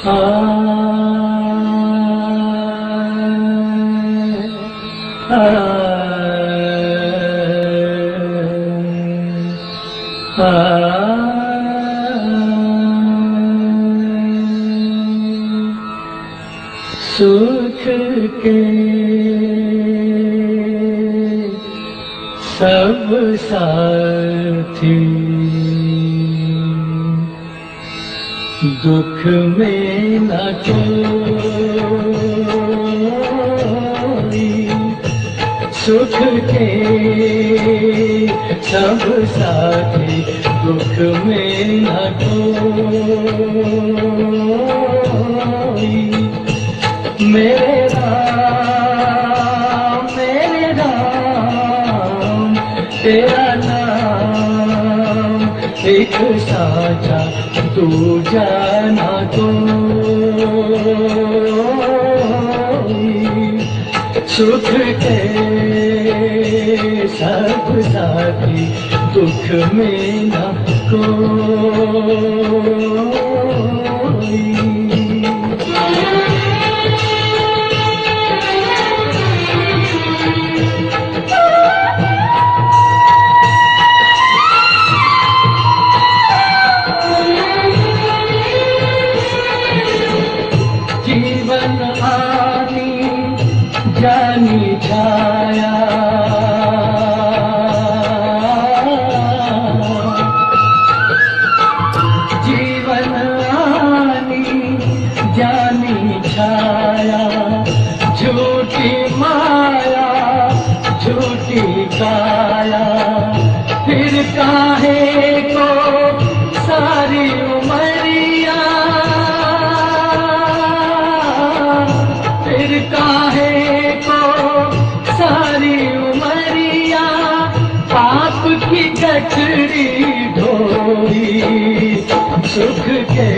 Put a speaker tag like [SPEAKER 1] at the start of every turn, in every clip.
[SPEAKER 1] सुख के सब साथी दुख में न कोई, सुख के सब साथी दुख में न कोई। मेरे राम तेरा नाम एक साचा तू जाना कोई, सुख के सब साथी दुख में न कोई। जीवन आनी जानी छाया, जीवन आनी जानी छाया, झूठी माया झूठी काया, फिर काहे को सारी उमरिया, फिर काहे को सारी उमरिया, पाप की गठरी ढोई, सुख के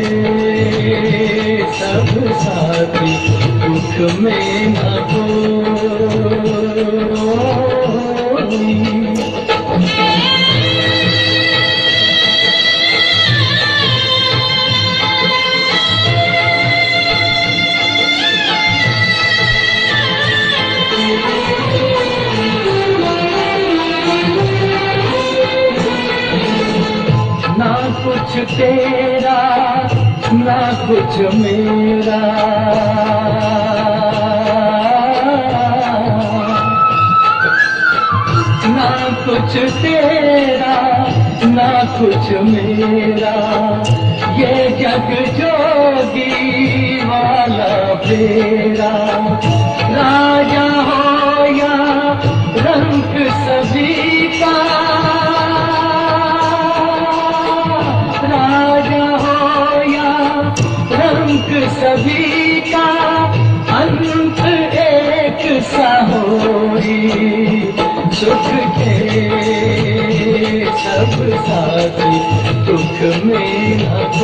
[SPEAKER 1] सब साथी दुख में न कोई। ना कुछ तेरा ना कुछ मेरा, ना कुछ तेरा ना कुछ मेरा, ये जग जोगी वाला फेरा, राजा हो या रंग सभी का, सभी का अंत एक सा होई, सुख के सब साथी दुख में न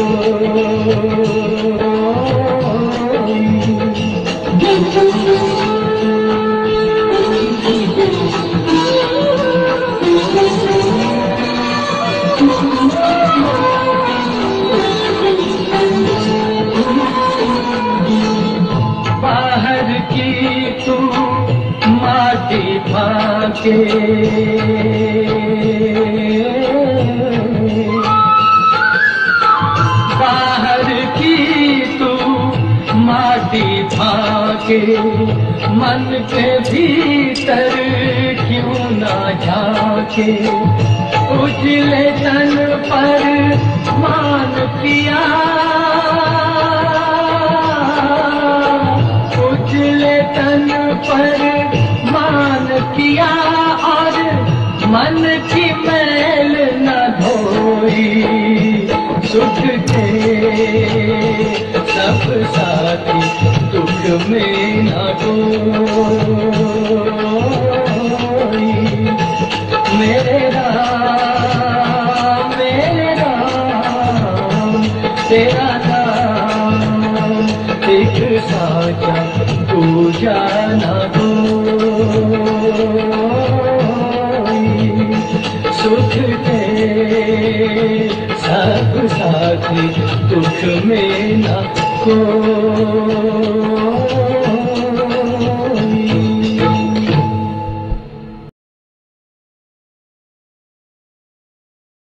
[SPEAKER 1] बाहर की तू माटी फाके, बाहर की तू माटी फाके, मन के भीतर क्यों ना झाके, उजले तन पर मान पिया, तन पर मान किया और मन की मैल न धोई, सुख के सब साथी दुख में न कोई। मेरे राम तेरा नाम एक साचा तू जाना कोई, सुख के सब साथी दुख में न को